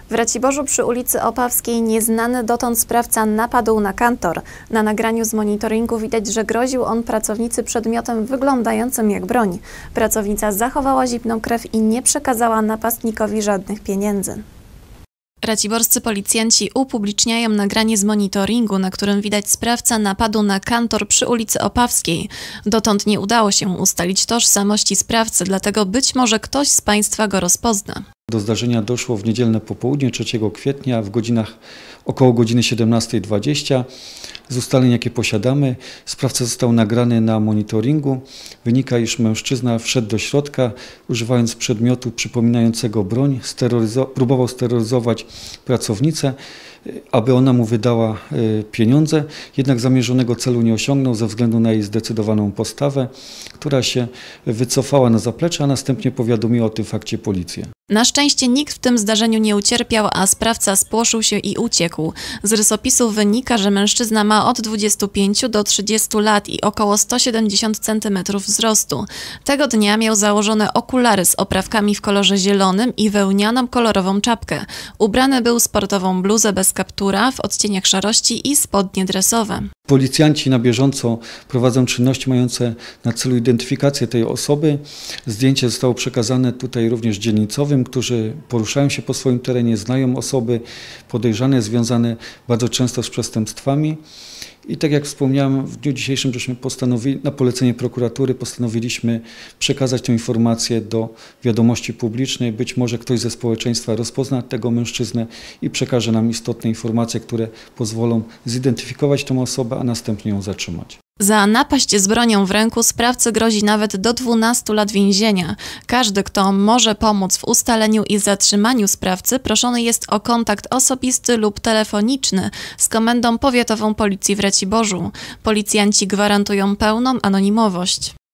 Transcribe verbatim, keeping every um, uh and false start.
W Raciborzu przy ulicy Opawskiej nieznany dotąd sprawca napadł na kantor. Na nagraniu z monitoringu widać, że groził on pracownicy przedmiotem wyglądającym jak broń. Pracownica zachowała zimną krew i nie przekazała napastnikowi żadnych pieniędzy. Raciborscy policjanci upubliczniają nagranie z monitoringu, na którym widać sprawca napadu na kantor przy ulicy Opawskiej. Dotąd nie udało się ustalić tożsamości sprawcy, dlatego być może ktoś z Państwa go rozpozna. Do zdarzenia doszło w niedzielne popołudnie trzeciego kwietnia w godzinach około godziny siedemnastej dwadzieścia. Z ustaleń, jakie posiadamy, sprawca został nagrany na monitoringu. Wynika, iż mężczyzna wszedł do środka, używając przedmiotu przypominającego broń, steroryzo- próbował steroryzować pracownicę, aby ona mu wydała pieniądze, jednak zamierzonego celu nie osiągnął ze względu na jej zdecydowaną postawę, która się wycofała na zaplecze, a następnie powiadomiła o tym fakcie policję. Na szczęście nikt w tym zdarzeniu nie ucierpiał, a sprawca spłoszył się i uciekł. Z rysopisu wynika, że mężczyzna ma od dwudziestu pięciu do trzydziestu lat i około sto siedemdziesiąt centymetrów wzrostu. Tego dnia miał założone okulary z oprawkami w kolorze zielonym i wełnianą kolorową czapkę. Ubrany był sportową bluzę bez kaptura w odcieniach szarości i spodnie dresowe. Policjanci na bieżąco prowadzą czynności mające na celu identyfikację tej osoby. Zdjęcie zostało przekazane tutaj również dzielnicowym, którzy poruszają się po swoim terenie, znają osoby podejrzane, związane bardzo często z przestępstwami. I tak jak wspomniałem, w dniu dzisiejszym żeśmy postanowili, na polecenie prokuratury postanowiliśmy przekazać tę informację do wiadomości publicznej. Być może ktoś ze społeczeństwa rozpozna tego mężczyznę i przekaże nam istotne informacje, które pozwolą zidentyfikować tę osobę, a następnie ją zatrzymać. Za napaść z bronią w ręku sprawcy grozi nawet do dwunastu lat więzienia. Każdy, kto może pomóc w ustaleniu i zatrzymaniu sprawcy, proszony jest o kontakt osobisty lub telefoniczny z Komendą Powiatową Policji w Raciborzu. Policjanci gwarantują pełną anonimowość.